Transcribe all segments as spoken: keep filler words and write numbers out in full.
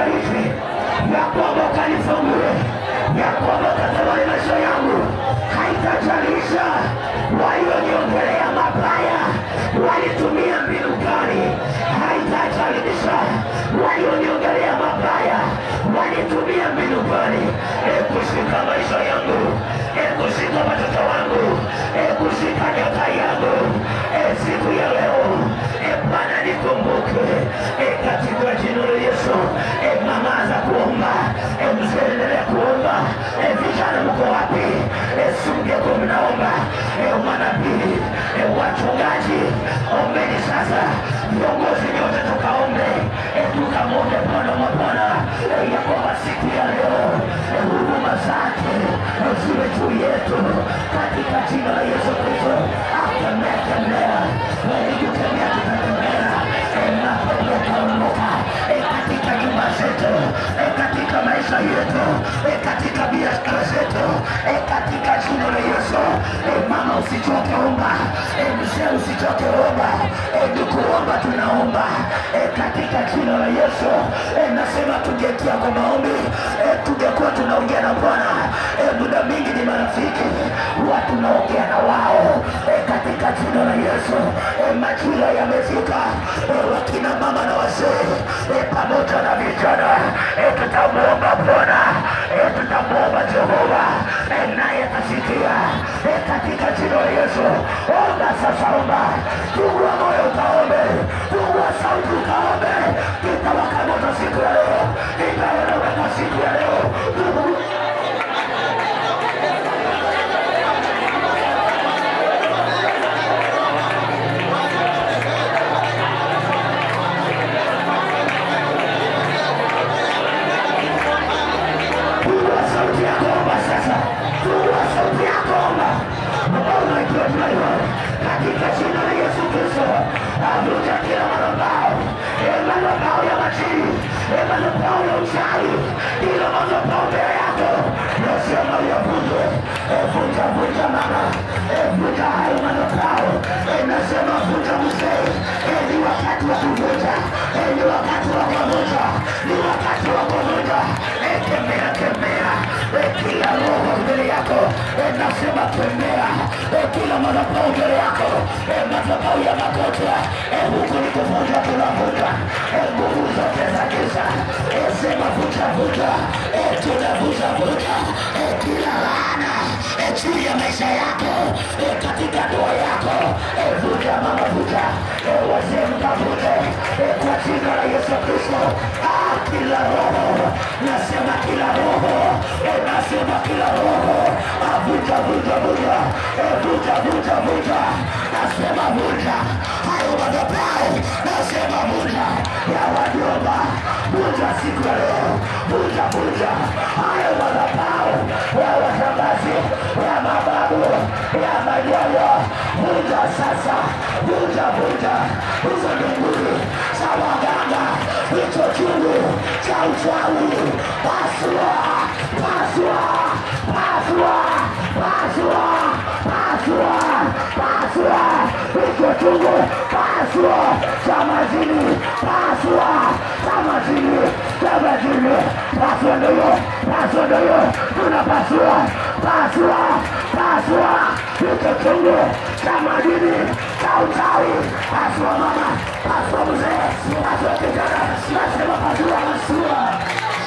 ukanibariki, ya kwamba ukanifungue, ya kwamba ukatawale maisha yangu. Haitajalisha walioniongelea mabaya walitumia mbinu gani, haitajalisha walioniongelea mabaya walitumia mbinu gani. Ekushika maisha yangu, ekushika watoto wangu, ekushika nyota yangu. E siku ya leo, e Bwana nikumbuke, e katika jina la Yesu. E mama za kuomba, e mzee endelea kuomba, e vijana mko wapi? E sunge kumnaomba, e manabii, e wachungaji, ombeni sasa. Viongozi nyote tukaombe, e tukamwombe Bwana wa Bwana, e ya kwamba siku ya leo, e huduma zake ziwe juu yetu katika jina la Yesu Kristo. Akemea kemea, e nikikemea tutakemea, e napemea kaondoka, e katika nyumba zetu, e katika maisha yetu, e katika biashara zetu, e katika jina la Yesu. E mama usichoke omba, e mzee usichoke omba, e nikuomba tunaomba, e katika jina la Yesu. E nasema tungetia kwa maombi, e tungekuwa tunaongea na Bwana. E muda mingi ni marafiki, watu naongea na wao, e katika jina la Yesu. E majira yamefika, e wakina mama na wazee, e pamoja na vijana, e tutamuomba Bwana, e tutamuomba Jehova, e naye atasikia, e katika jina la Yesu. Omba sasa, omba, fungua moyo ukaombe, fungua sauti ukaombe. Kitawaka moto siku ya leo, itaeleweka siku ya leo. Fungua sauti yako, omba sasa, fungua sauti yako, omba. Katika jina la Yesu Kristo, avunja kila madhabahu, e madhabahu ya majini, e madhabahu ya uchawi, kila madhabahu mbele yako nasema yavunjwe. E vunja vunja mama, e vunja hayo madhabahu, e nasema vunja mzee. E ni wakati wa kuvunja, e ni wakati wa kuvunja, ni wakati wa kuvunja. E kemea kemea, e kila roho mbele yako, e nasema kemea, e kila madhabahu mbele yako, e madhabahu ya magonjwa, e huku ni kuvunja tunavunja, e nguvu zote za giza, e sema vunja vunja, e tunavunja vunja, e kila laana, e juu ya maisha yako, e katika ndoa yako, e vunja mama vunja, e wazee mkavunje, e kwa jina la Yesu Kristo. Ah, kila roho, nasema kila roho, e nasema kila roho, ah, vunja vunja vunja, e vunja vunja vunja, nasema vunja hayo madhabahu, nasema vunja ya wajomba, vunja siku ya leo, vunja vunja hayo madhabahu ya washangazi, ya mababu, ya majoyo, vunja sasa, vunja vunja hizo mbinguni za waganga, hicho chungu cha uchawi, pasua pasua pasua pasua pasua pasua hicho chungu, pasua cha majini, pasua cha majini, cha majini, pasua ndoyo, pasua ndoyo, tunapasua, pasua pasua hicho chungu cha majini, cha uchawi, pasua mama, pasua mzee, pasua kijana, nasema pasua, pasua.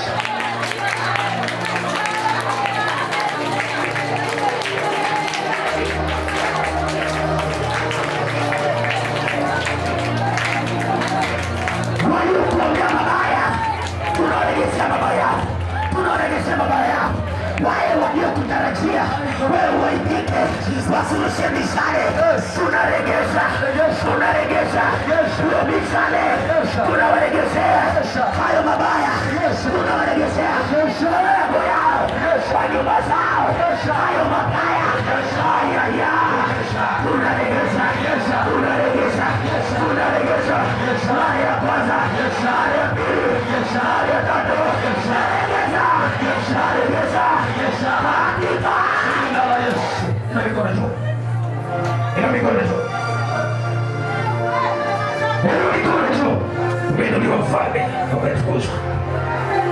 Waliokuambia mabaya, tunawarejesha mabaya, tunawarejesha mabaya. Wale waliokutarajia wewe uaibike, wasurushe mishale, tunarejesha, tunarejesha hiyo mishale, tunawaregeshea hayo mabaya, tunawaregeshea malengo yao, kwa nyumba zao, hayo mabaya, ayaya, tunarejesha, tunarejesha, tunarejesha mara ya kwanza, mara ya pili, mara ya tatu, tunarejesha, tunarejesha hakika. Ina mikono juu, ina mikono juu, ina mikono juu. Umeinuliwa mfalme, umetukuzwa.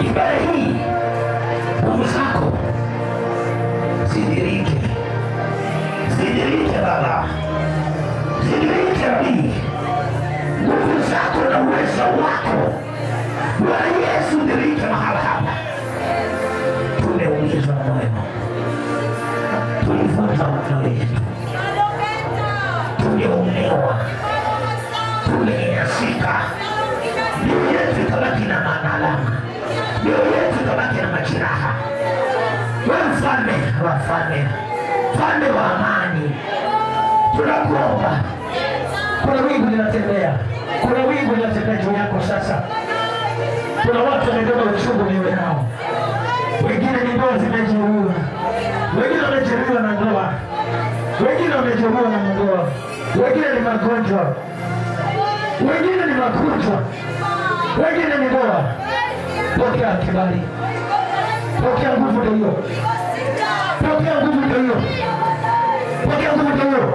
ibada hii nguvu zako zidirike, zidirike Baba, zidirike Nabii, nguvu zako na uwezo wako Bwana Yesu dirike mahali hapa. Tumeumizwa moyo, tulivunja moyo yetu, tulionewa, tulinyanyasika, mioyo yetu ikabaki na manalama, mioyo yetu ikabaki na majeraha. Wewe mfalme wa wafalme, mfalme wa amani, tunakuomba. Kuna wingu linatembea, kuna wingu linatembea juu yako sasa. Kuna watu wamebeba uchungu mioyo yao, wengine ni ndoa zimejeruhiwa, wengine wamejeruhiwa na ndoa, wengine wamejeruhiwa na ndoa, wengine ni magonjwa, wengine ni magonjwa, wengine ni ndoa. Pokea kibali, pokea nguvu ndio hiyo, pokea nguvu ndio hiyo, pokea nguvu ndio hiyo.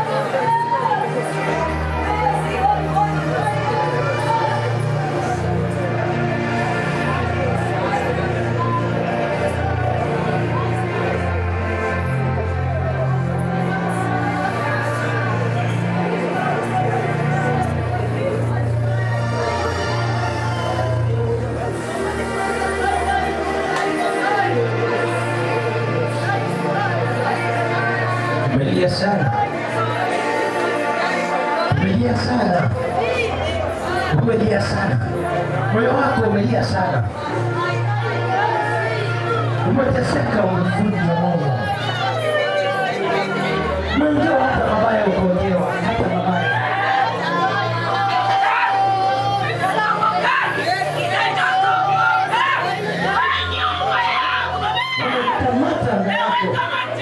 Umelia sana, umelia sana, umelia sana, moyo wako umelia sana, umeteseka, umevunja moyo. Mungu hata mabaya ukojewa, hata mabaya. Umekamata na yako.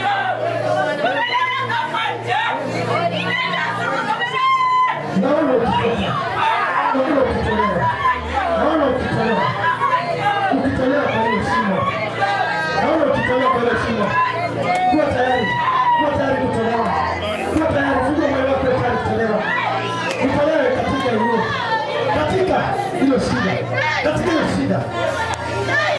Naona ukitolewa, naona ukitolewa, naona ukitolewa, ukitolewa kwa hiyo shimo, naona ukitolewa kwa hiyo shimo. Kuwa tayari, kuwa tayari kutolewa, kuwa tayari, funga moyo wako tayari kutolewa, kutolewa katika hiyo, katika hiyo shida, katika hiyo shida.